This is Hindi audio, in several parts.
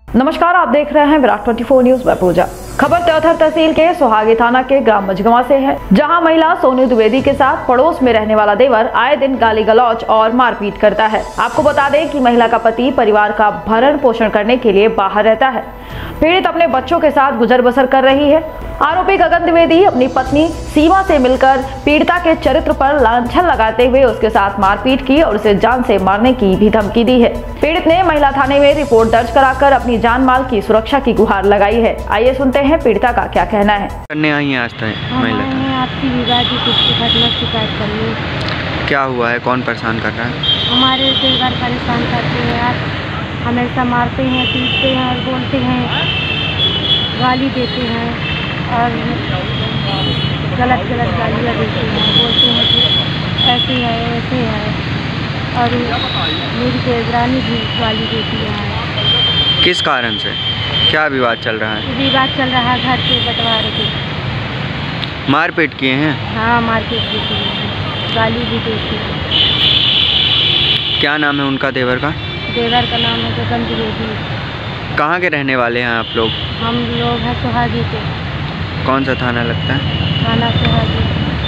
नमस्कार, आप देख रहे हैं विराट 24 न्यूज में पूजा। खबर त्योथर तहसील के सुहागी थाना के ग्राम मझगवा से है, जहां महिला सोनू द्विवेदी के साथ पड़ोस में रहने वाला देवर आए दिन गाली गलौज और मारपीट करता है। आपको बता दें कि महिला का पति परिवार का भरण पोषण करने के लिए बाहर रहता है। पीड़ित अपने बच्चों के साथ गुजर बसर कर रही है। आरोपी गगन द्विवेदी अपनी पत्नी सीमा से मिलकर पीड़िता के चरित्र पर लांछन लगाते हुए उसके साथ मारपीट की और उसे जान से मारने की भी धमकी दी है। पीड़ित ने महिला थाने में रिपोर्ट दर्ज कराकर अपनी जान माल की सुरक्षा की गुहार लगाई है। आइए सुनते हैं पीड़िता का क्या कहना है। करने आई हैं आज तक महिला आपकी विवाह की शिकायत करनी। क्या हुआ है, कौन परेशान कर रहा है? हमारे परिवार परेशान करते हैं यार, हमेशा मारते हैं, पीटते हैं और बोलते हैं, गाली देते हैं और गलत गालियाँ देते हैं, बोलते हैं कि ऐसे है ऐसे है और मेरी देवरानी भी गाली देती है। किस कारण से, क्या विवाद चल रहा है? विवाद चल रहा है घर के बंटवारे के। मारपीट किए हैं? हाँ, मारपीट भी किए हैं, गाली भी देती है। क्या नाम है उनका देवर का? देवर का नाम है गगन द्विवेदी। कहाँ के रहने वाले हैं आप लोग? हम लोग हैं सुहागी के। कौन सा थाना लगता है? थाना सुहागी।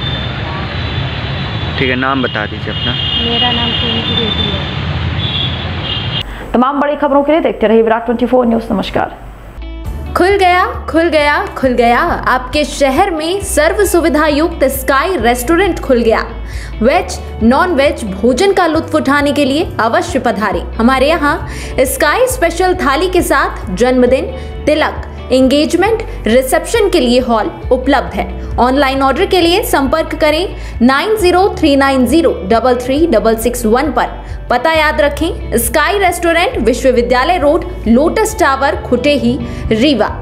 ठीक है, नाम बता दीजिए अपना। मेरा नाम सोनू द्विवेदी है। तमाम बड़ी खबरों के लिए देखते रहिए विराट 24 न्यूज। नमस्कार। खुल गया आपके शहर में सर्व सुविधा युक्त स्काई रेस्टोरेंट खुल गया। वेज नॉन वेज भोजन का लुत्फ उठाने के लिए अवश्य पधारें। हमारे यहाँ स्काई स्पेशल थाली के साथ जन्मदिन, तिलक, एंगेजमेंट, रिसेप्शन के लिए हॉल उपलब्ध है। ऑनलाइन ऑर्डर के लिए संपर्क करें 9039033661 पर। पता याद रखें, स्काई रेस्टोरेंट, विश्वविद्यालय road, lotus tower, Khutehi, Rewa.